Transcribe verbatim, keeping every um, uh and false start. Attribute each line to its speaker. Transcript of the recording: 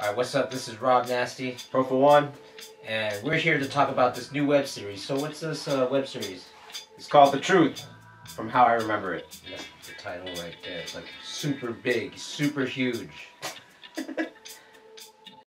Speaker 1: Alright, what's up? This is Rob Nasty,
Speaker 2: Pro for one,
Speaker 1: and we're here to talk about this new web series. So what's this uh, web series?
Speaker 2: it's called The Truth, from how I remember it.
Speaker 1: That's the title right there. It's like super big, super huge.